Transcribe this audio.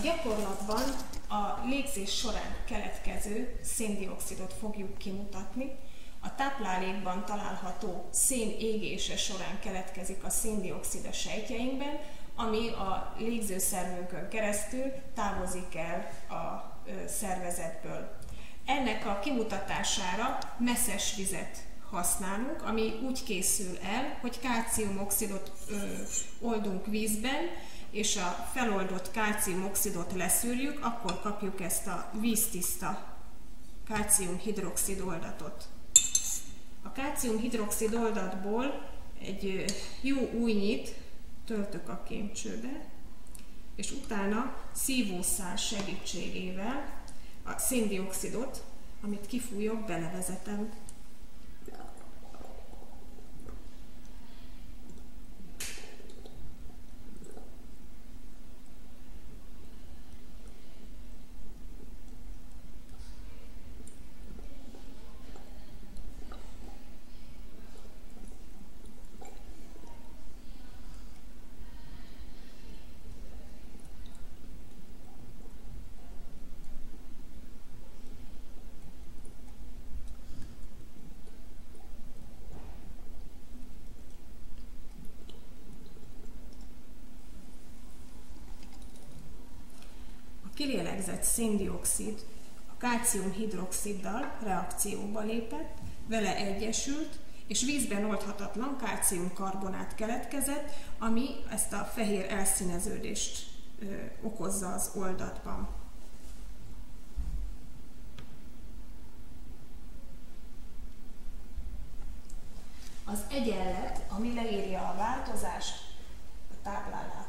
gyakorlatban a légzés során keletkező szén-dioxidot fogjuk kimutatni. A táplálékban található szén égése során keletkezik a szén-dioxid a sejtjeinkben, ami a légzőszervünkön keresztül távozik el a szervezetből. Ennek a kimutatására messzes vizet használunk, ami úgy készül el, hogy kálciumoxidot oldunk vízben, és a feloldott kálciumoxidot leszűrjük, akkor kapjuk ezt a víztiszta kálciumhidroxid oldatot. A kálciumhidroxid oldatból egy jó újnyit töltök a kémcsőbe, és utána szívószál segítségével a szén-dioxidot, amit kifújok, belevezetem. Kilélegzett szén-dioxid a kálciumhidroxiddal reakcióba lépett, vele egyesült, és vízben oldhatatlan kálciumkarbonát keletkezett, ami ezt a fehér elszíneződést okozza az oldatban. Az egyenlet, ami leírja a változást, a táblán